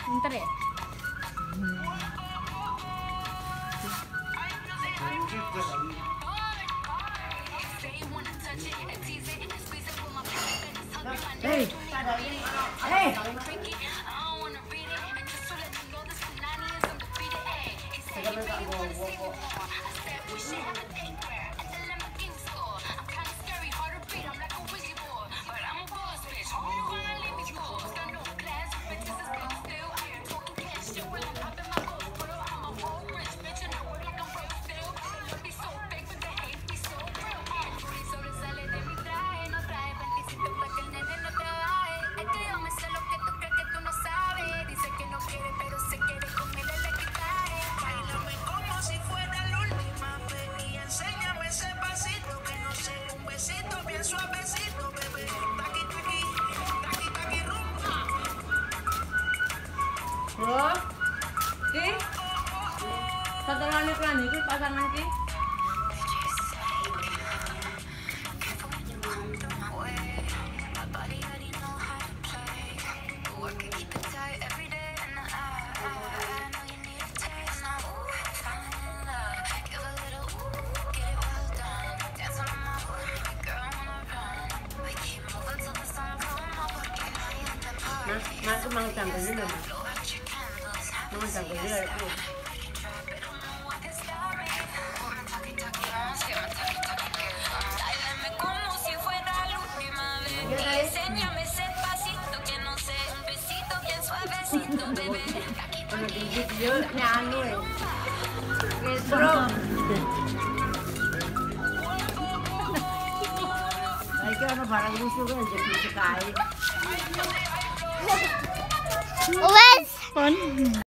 Pinter ya? Hei. Hei. Bro, ki, setelah iklan ini pasangan ki. Mas, mang tanggal dulu mas. Mang tanggal dulu aku. Video anu ya. Bro. Lagi ana barang lucu kan jadi sekali. Wes. Pon.